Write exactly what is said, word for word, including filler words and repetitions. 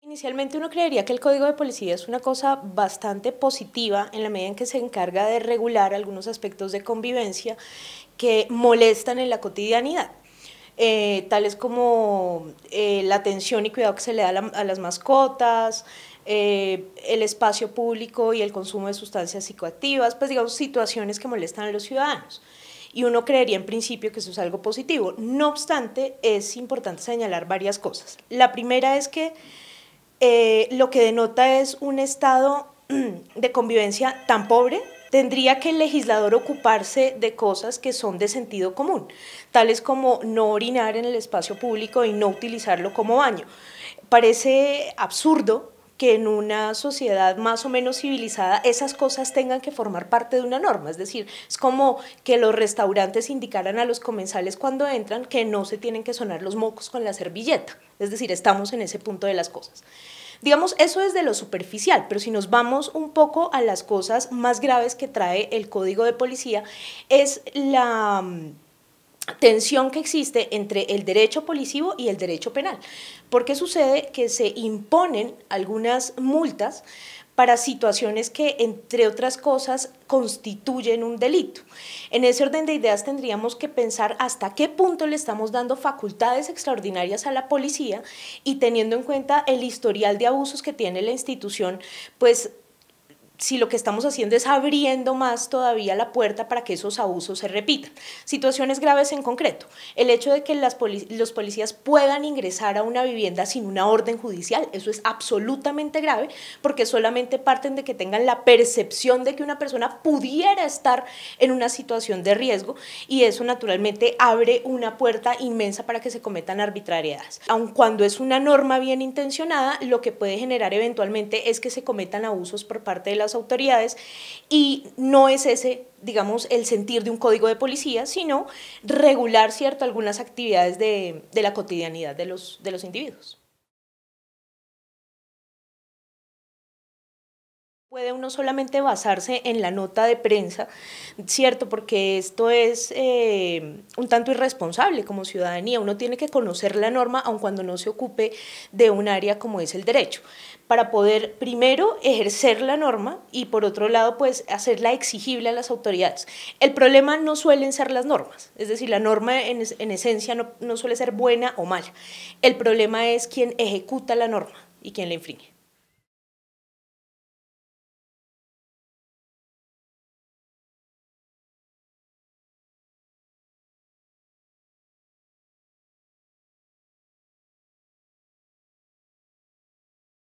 Inicialmente uno creería que el código de policía es una cosa bastante positiva en la medida en que se encarga de regular algunos aspectos de convivencia que molestan en la cotidianidad, eh, tales como eh, la atención y cuidado que se le da a, la, a las mascotas, eh, el espacio público y el consumo de sustancias psicoactivas, pues digamos situaciones que molestan a los ciudadanos. Y uno creería en principio que eso es algo positivo. No obstante, es importante señalar varias cosas. La primera es que Eh, lo que denota es un estado de convivencia tan pobre. Tendría que el legislador ocuparse de cosas que son de sentido común, tales como no orinar en el espacio público y no utilizarlo como baño. Parece absurdo que en una sociedad más o menos civilizada esas cosas tengan que formar parte de una norma, es decir, es como que los restaurantes indicaran a los comensales cuando entran que no se tienen que sonar los mocos con la servilleta, es decir, estamos en ese punto de las cosas. Digamos, eso es de lo superficial, pero si nos vamos un poco a las cosas más graves que trae el Código de Policía, es la tensión que existe entre el derecho policivo y el derecho penal. Porque sucede que se imponen algunas multas para situaciones que, entre otras cosas, constituyen un delito. En ese orden de ideas tendríamos que pensar hasta qué punto le estamos dando facultades extraordinarias a la policía y teniendo en cuenta el historial de abusos que tiene la institución, pues si lo que estamos haciendo es abriendo más todavía la puerta para que esos abusos se repitan. Situaciones graves en concreto, el hecho de que las polic los policías puedan ingresar a una vivienda sin una orden judicial, eso es absolutamente grave porque solamente parten de que tengan la percepción de que una persona pudiera estar en una situación de riesgo y eso naturalmente abre una puerta inmensa para que se cometan arbitrariedades. Aun cuando es una norma bien intencionada, lo que puede generar eventualmente es que se cometan abusos por parte de las autoridades y no es ese, digamos, el sentir de un código de policía, sino regular, ¿cierto?, algunas actividades de, de la cotidianidad de los, de los individuos. Puede uno solamente basarse en la nota de prensa, ¿cierto? Porque esto es eh, un tanto irresponsable como ciudadanía. Uno tiene que conocer la norma aun cuando no se ocupe de un área como es el derecho, para poder primero ejercer la norma y por otro lado pues hacerla exigible a las autoridades. El problema no suelen ser las normas, es decir, la norma en, en esencia no, no suele ser buena o mala. El problema es quien ejecuta la norma y quien la infringe.